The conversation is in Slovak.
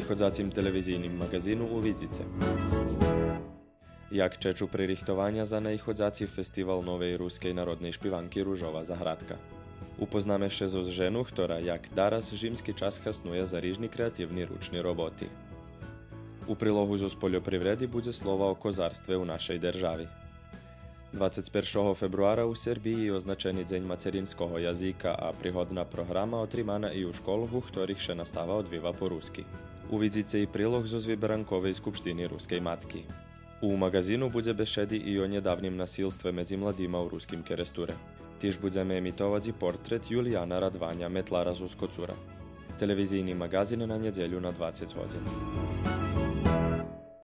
найходзацім телевізійним магазину у Відзіце. Jak čeču pririchtovanja za najchodzaci festival novej ruskej narodnej špivanky Ružova Zahradka. Upoznáme še zo ženu, ktorá jak daraz žimský čas hasnuje za rižni kreatívni ručni roboti. U prilohu zo poljoprivredi bude slova o kozarstve u našej državi. 21. februára u Serbiji je označený Deň materinského jazyka a príhodná programa otrimana i u školhu, ktorých še nastáva odviva po rusky. Uvidíte i príloh zo Zvibrankovej skupštiny ruskej matky. U magazínu bude bešedi i o nedávnym nasilstve medzi mladýma u ruským keresture. Tiež budeme emitovať i portret Julijana Radvanja, metlara z Uskocura. Televizijni magazin na nedeľu na 20 hodin.